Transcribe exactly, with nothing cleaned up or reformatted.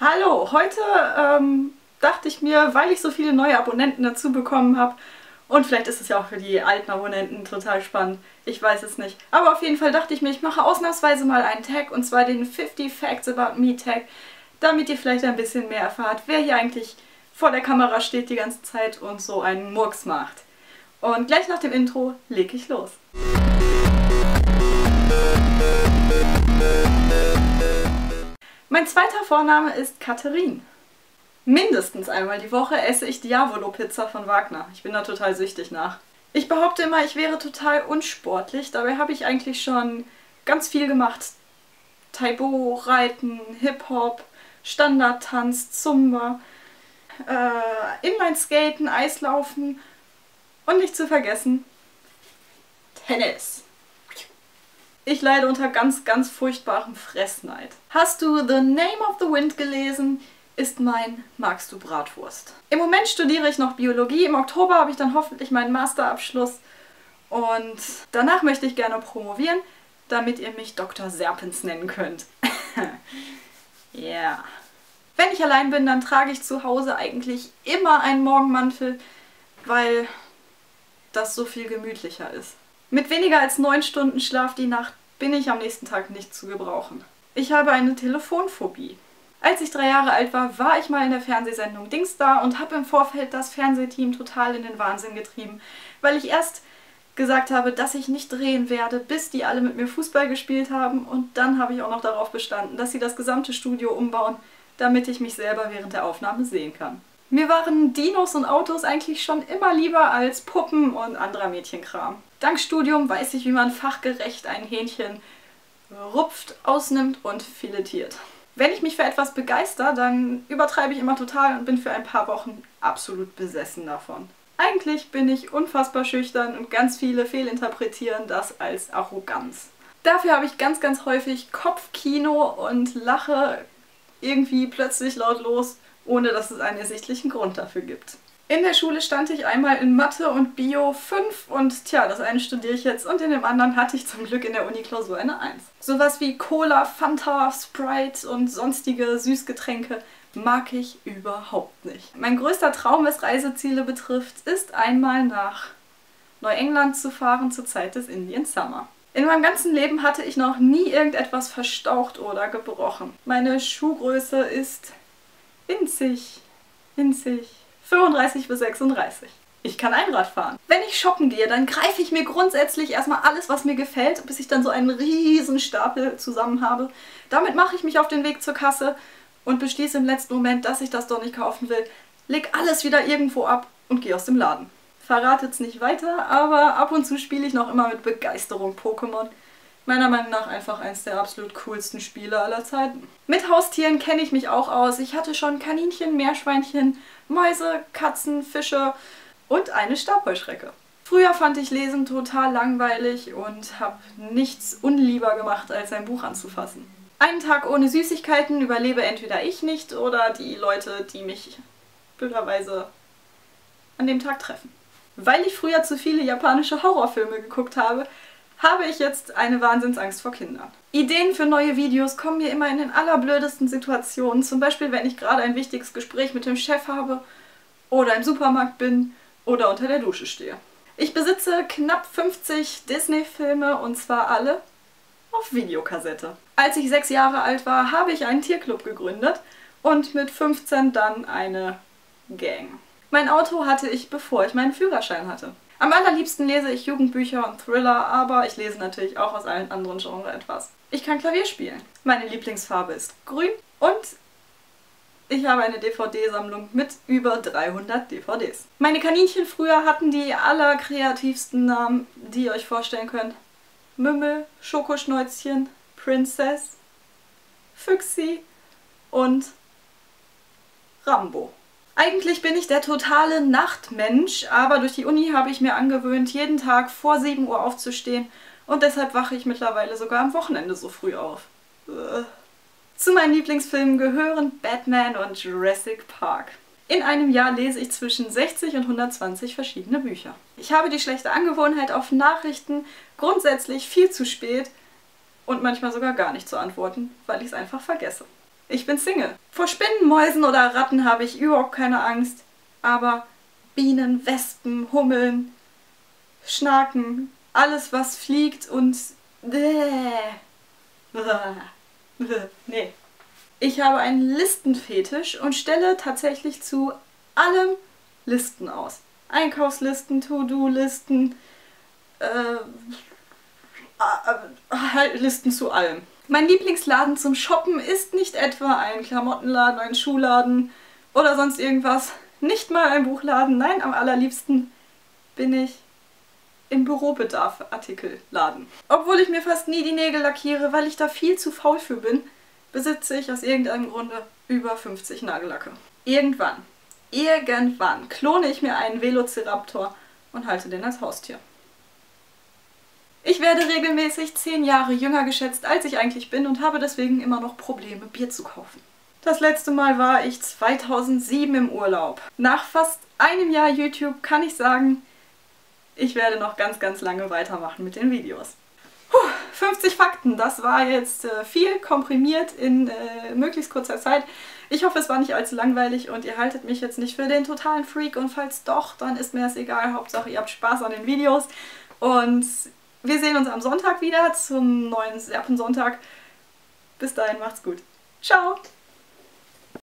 Hallo, heute ähm, dachte ich mir, weil ich so viele neue Abonnenten dazu bekommen habe, und vielleicht ist es ja auch für die alten Abonnenten total spannend, ich weiß es nicht. Aber auf jeden Fall dachte ich mir, ich mache ausnahmsweise mal einen Tag, und zwar den fifty Facts About Me Tag, damit ihr vielleicht ein bisschen mehr erfahrt, wer hier eigentlich vor der Kamera steht die ganze Zeit und so einen Murks macht. Und gleich nach dem Intro lege ich los. Mein zweiter Vorname ist Katharine. Mindestens einmal die Woche esse ich Diavolo-Pizza von Wagner. Ich bin da total süchtig nach. Ich behaupte immer, ich wäre total unsportlich. Dabei habe ich eigentlich schon ganz viel gemacht. Taibo, Reiten, Hip-Hop, Standardtanz, Zumba, äh, Inlineskaten, Eislaufen und nicht zu vergessen Tennis. Ich leide unter ganz, ganz furchtbarem Fressneid. Hast du The Name of the Wind gelesen? Ist mein Magst du Bratwurst. Im Moment studiere ich noch Biologie. Im Oktober habe ich dann hoffentlich meinen Masterabschluss. Und danach möchte ich gerne promovieren, damit ihr mich Doktor Serpens nennen könnt. Ja. Yeah. Wenn ich allein bin, dann trage ich zu Hause eigentlich immer einen Morgenmantel, weil das so viel gemütlicher ist. Mit weniger als neun Stunden Schlaf die Nacht bin ich am nächsten Tag nicht zu gebrauchen. Ich habe eine Telefonphobie. Als ich drei Jahre alt war, war ich mal in der Fernsehsendung Dingsda und habe im Vorfeld das Fernsehteam total in den Wahnsinn getrieben, weil ich erst gesagt habe, dass ich nicht drehen werde, bis die alle mit mir Fußball gespielt haben, und dann habe ich auch noch darauf bestanden, dass sie das gesamte Studio umbauen, damit ich mich selber während der Aufnahme sehen kann. Mir waren Dinos und Autos eigentlich schon immer lieber als Puppen und anderer Mädchenkram. Dank Studium weiß ich, wie man fachgerecht ein Hähnchen rupft, ausnimmt und filetiert. Wenn ich mich für etwas begeister, dann übertreibe ich immer total und bin für ein paar Wochen absolut besessen davon. Eigentlich bin ich unfassbar schüchtern und ganz viele fehlinterpretieren das als Arroganz. Dafür habe ich ganz, ganz häufig Kopfkino und lache irgendwie plötzlich laut los, ohne dass es einen ersichtlichen Grund dafür gibt. In der Schule stand ich einmal in Mathe und Bio fünf und tja, das eine studiere ich jetzt und in dem anderen hatte ich zum Glück in der Uni-Klausur eine eins. Sowas wie Cola, Fanta, Sprite und sonstige Süßgetränke mag ich überhaupt nicht. Mein größter Traum, was Reiseziele betrifft, ist einmal nach Neuengland zu fahren zur Zeit des Indian Summer. In meinem ganzen Leben hatte ich noch nie irgendetwas verstaucht oder gebrochen. Meine Schuhgröße ist winzig, winzig. fünfunddreißig bis sechsunddreißig. Ich kann Einrad fahren. Wenn ich shoppen gehe, dann greife ich mir grundsätzlich erstmal alles, was mir gefällt, bis ich dann so einen riesen Stapel zusammen habe. Damit mache ich mich auf den Weg zur Kasse und beschließe im letzten Moment, dass ich das doch nicht kaufen will, leg alles wieder irgendwo ab und gehe aus dem Laden. Verratet's nicht weiter, aber ab und zu spiele ich noch immer mit Begeisterung Pokémon. Meiner Meinung nach einfach eins der absolut coolsten Spiele aller Zeiten. Mit Haustieren kenne ich mich auch aus. Ich hatte schon Kaninchen, Meerschweinchen, Mäuse, Katzen, Fische und eine Stabheuschrecke. Früher fand ich Lesen total langweilig und habe nichts unlieber gemacht, als ein Buch anzufassen. Einen Tag ohne Süßigkeiten überlebe entweder ich nicht oder die Leute, die mich blöderweise an dem Tag treffen. Weil ich früher zu viele japanische Horrorfilme geguckt habe, habe ich jetzt eine Wahnsinnsangst vor Kindern. Ideen für neue Videos kommen mir immer in den allerblödesten Situationen, zum Beispiel wenn ich gerade ein wichtiges Gespräch mit dem Chef habe oder im Supermarkt bin oder unter der Dusche stehe. Ich besitze knapp fünfzig Disney-Filme, und zwar alle auf Videokassette. Als ich sechs Jahre alt war, habe ich einen Tierclub gegründet und mit fünfzehn dann eine Gang. Mein Auto hatte ich, bevor ich meinen Führerschein hatte. Am allerliebsten lese ich Jugendbücher und Thriller, aber ich lese natürlich auch aus allen anderen Genres etwas. Ich kann Klavier spielen. Meine Lieblingsfarbe ist grün und ich habe eine D V D-Sammlung mit über dreihundert D V Ds. Meine Kaninchen früher hatten die allerkreativsten Namen, die ihr euch vorstellen könnt. Mümmel, Schokoschnäuzchen, Princess, Füchsi und Rambo. Eigentlich bin ich der totale Nachtmensch, aber durch die Uni habe ich mir angewöhnt, jeden Tag vor sieben Uhr aufzustehen, und deshalb wache ich mittlerweile sogar am Wochenende so früh auf. Äh. Zu meinen Lieblingsfilmen gehören Batman und Jurassic Park. In einem Jahr lese ich zwischen sechzig und hundertzwanzig verschiedene Bücher. Ich habe die schlechte Angewohnheit, auf Nachrichten grundsätzlich viel zu spät und manchmal sogar gar nicht zu antworten, weil ich es einfach vergesse. Ich bin Single. Vor Spinnen, Mäusen oder Ratten habe ich überhaupt keine Angst. Aber Bienen, Wespen, Hummeln, Schnaken, alles was fliegt und... Nee. Ich habe einen Listenfetisch und stelle tatsächlich zu allem Listen aus. Einkaufslisten, To-Do-Listen, äh, halt Listen zu allem. Mein Lieblingsladen zum Shoppen ist nicht etwa ein Klamottenladen, ein Schuhladen oder sonst irgendwas. Nicht mal ein Buchladen, nein, am allerliebsten bin ich im Bürobedarf-Artikelladen. Obwohl ich mir fast nie die Nägel lackiere, weil ich da viel zu faul für bin, besitze ich aus irgendeinem Grunde über fünfzig Nagellacke. Irgendwann, irgendwann klone ich mir einen Velociraptor und halte den als Haustier. Ich werde regelmäßig zehn Jahre jünger geschätzt, als ich eigentlich bin und habe deswegen immer noch Probleme, Bier zu kaufen. Das letzte Mal war ich zweitausendsieben im Urlaub. Nach fast einem Jahr YouTube kann ich sagen, ich werde noch ganz, ganz lange weitermachen mit den Videos. Puh, fünfzig Fakten, das war jetzt äh, viel komprimiert in äh, möglichst kurzer Zeit. Ich hoffe, es war nicht allzu langweilig und ihr haltet mich jetzt nicht für den totalen Freak und falls doch, dann ist mir das egal. Hauptsache, ihr habt Spaß an den Videos und wir sehen uns am Sonntag wieder zum neuen Serpensonntag. Bis dahin, macht's gut. Ciao!